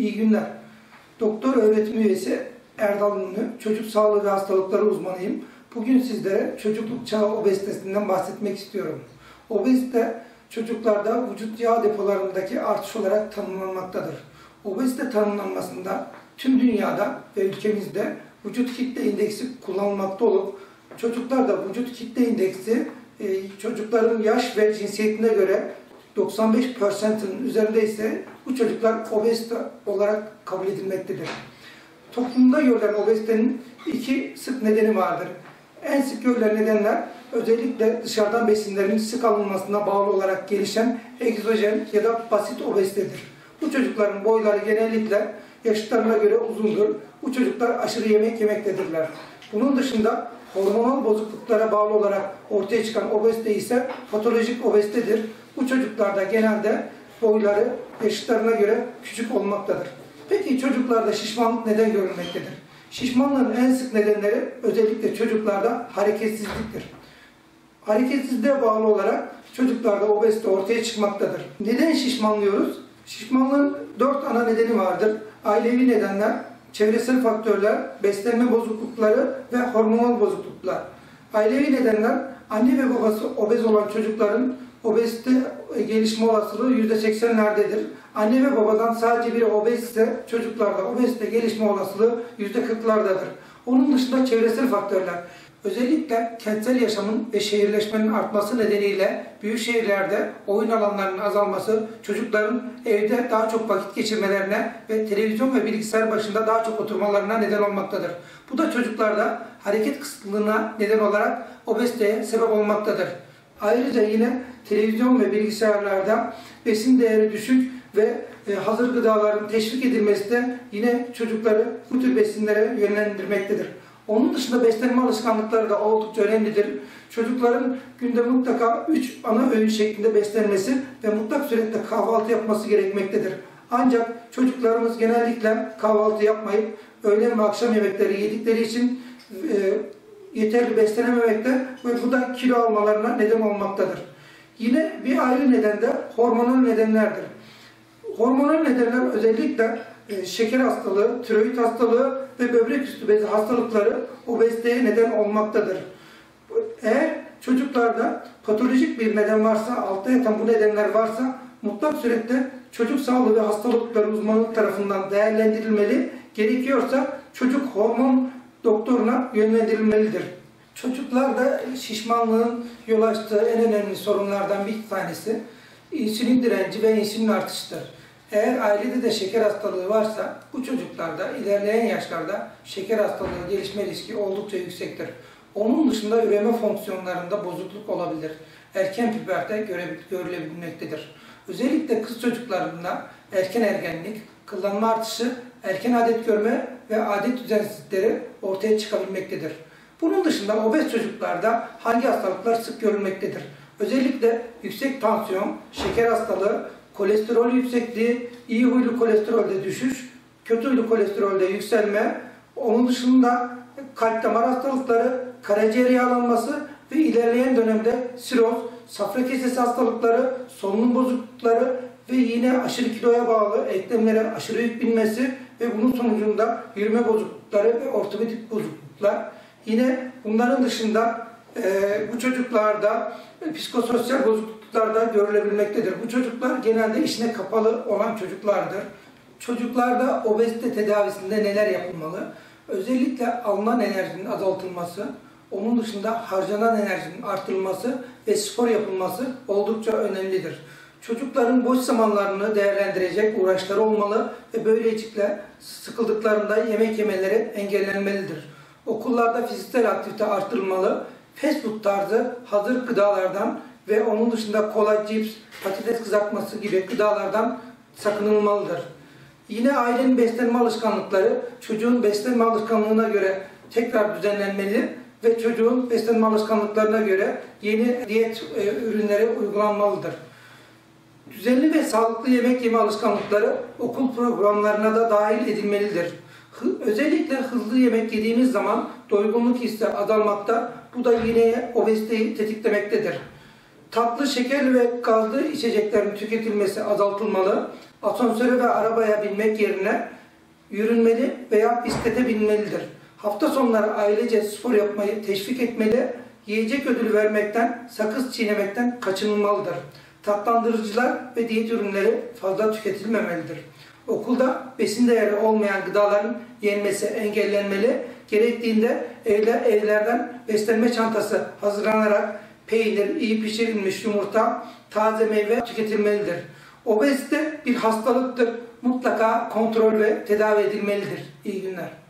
İyi günler. Doktor öğretim üyesi Erdal Ünlü, çocuk sağlığı ve hastalıkları uzmanıyım. Bugün sizlere çocukluk çağı obezitesinden bahsetmek istiyorum. Obezite, çocuklarda vücut yağ depolarındaki artış olarak tanımlanmaktadır. Obezite tanımlanmasında tüm dünyada ve ülkemizde vücut kitle indeksi kullanılmakta olup, çocuklarda vücut kitle indeksi çocukların yaş ve cinsiyetine göre 95%'ın üzerinde ise bu çocuklar obezite olarak kabul edilmektedir. Toplumda görülen obezitenin iki sık nedeni vardır. En sık görülen nedenler özellikle dışarıdan besinlerin sık alınmasına bağlı olarak gelişen egzojen ya da basit obezitedir. Bu çocukların boyları genellikle yaşlarına göre uzundur. Bu çocuklar aşırı yemek yemektedirler. Bunun dışında hormonal bozukluklara bağlı olarak ortaya çıkan obezite ise patolojik obezitedir. Bu çocuklarda genelde boyları yaşlarına göre küçük olmaktadır. Peki çocuklarda şişmanlık neden görülmektedir? Şişmanlığın en sık nedenleri özellikle çocuklarda hareketsizliktir. Hareketsizliğe bağlı olarak çocuklarda obezite ortaya çıkmaktadır. Neden şişmanlıyoruz? Şişmanlığın 4 ana nedeni vardır. Ailevi nedenler, çevresel faktörler, beslenme bozuklukları ve hormonal bozukluklar. Ailevi nedenler, anne ve babası obez olan çocukların obezite gelişme olasılığı %80'lerdedir. Anne ve babadan sadece biri obez ise çocuklarda obezite gelişme olasılığı %40'lardadır. Onun dışında çevresel faktörler. Özellikle kentsel yaşamın ve şehirleşmenin artması nedeniyle büyük şehirlerde oyun alanlarının azalması çocukların evde daha çok vakit geçirmelerine ve televizyon ve bilgisayar başında daha çok oturmalarına neden olmaktadır. Bu da çocuklarda hareket kısıtlılığına neden olarak obeziteye sebep olmaktadır. Ayrıca yine televizyon ve bilgisayarlarda besin değeri düşük ve hazır gıdaların teşvik edilmesi de yine çocukları bu tür besinlere yönlendirmektedir. Onun dışında beslenme alışkanlıkları da oldukça önemlidir. Çocukların günde mutlaka 3 ana öğün şeklinde beslenmesi ve mutlak surette kahvaltı yapması gerekmektedir. Ancak çocuklarımız genellikle kahvaltı yapmayıp öğlen ve akşam yemekleri yedikleri için yeterli beslenememekte ve bu da kilo almalarına neden olmaktadır. Yine bir ayrı neden de hormonal nedenlerdir. Hormonal nedenler özellikle şeker hastalığı, tiroid hastalığı ve böbrek üstü bezi hastalıkları obeziteye neden olmaktadır. Eğer çocuklarda patolojik bir neden varsa, altta yatan bu nedenler varsa mutlak surette çocuk sağlığı ve hastalıkları uzmanı tarafından değerlendirilmeli, gerekiyorsa çocuk hormon doktoruna yönlendirilmelidir. Çocuklarda şişmanlığın yol açtığı en önemli sorunlardan bir tanesi insülin direnci ve insülin artışıdır. Eğer ailede de şeker hastalığı varsa bu çocuklarda ilerleyen yaşlarda şeker hastalığı gelişme riski oldukça yüksektir. Onun dışında üreme fonksiyonlarında bozukluk olabilir. Erken puberte görülebilmektedir. Özellikle kız çocuklarında erken ergenlik, kıllanma artışı, erken adet görme ve adet düzensizlikleri ortaya çıkabilmektedir. Bunun dışında obez çocuklarda hangi hastalıklar sık görülmektedir? Özellikle yüksek tansiyon, şeker hastalığı, kolesterol yüksekliği, iyi huylu kolesterolde düşüş, kötü huylu kolesterolde yükselme, onun dışında kalp damar hastalıkları, karaciğer yağlanması ve ilerleyen dönemde siroz, safra kesesi hastalıkları, solunum bozuklukları ve yine aşırı kiloya bağlı eklemlere aşırı yük binmesi ve bunun sonucunda yürüme bozuklukları ve ortopedik bozukluklar. Yine bunların dışında bu çocuklarda psikososyal bozukluklar da görülebilmektedir. Bu çocuklar genelde işine kapalı olan çocuklardır. Çocuklarda obezite tedavisinde neler yapılmalı? Özellikle alınan enerjinin azaltılması, onun dışında harcanan enerjinin artırılması ve spor yapılması oldukça önemlidir. Çocukların boş zamanlarını değerlendirecek uğraşları olmalı ve böylelikle sıkıldıklarında yemek yemeleri engellenmelidir. Okullarda fiziksel aktivite artırılmalı, fast food tarzı hazır gıdalardan ve onun dışında kola, cips, patates kızartması gibi gıdalardan sakınılmalıdır. Yine ailenin beslenme alışkanlıkları çocuğun beslenme alışkanlığına göre tekrar düzenlenmeli ve çocuğun beslenme alışkanlıklarına göre yeni diyet ürünleri uygulanmalıdır. Düzenli ve sağlıklı yemek yeme alışkanlıkları okul programlarına da dahil edilmelidir. Özellikle hızlı yemek yediğimiz zaman doygunluk hissi azalmakta, bu da yine obeziteyi tetiklemektedir. Tatlı, şekerli ve gazlı içeceklerin tüketilmesi azaltılmalı. Asansöre ve arabaya binmek yerine yürünmeli veya bisiklete binmelidir. Hafta sonları ailece spor yapmayı teşvik etmeli, yiyecek ödülü vermekten, sakız çiğnemekten kaçınılmalıdır. Tatlandırıcılar ve diyet ürünleri fazla tüketilmemelidir. Okulda besin değeri olmayan gıdaların yenmesi engellenmeli, gerektiğinde evlerden beslenme çantası hazırlanarak peynir, iyi pişirilmiş yumurta, taze meyve tüketilmelidir. Obezite bir hastalıktır. Mutlaka kontrol ve tedavi edilmelidir. İyi günler.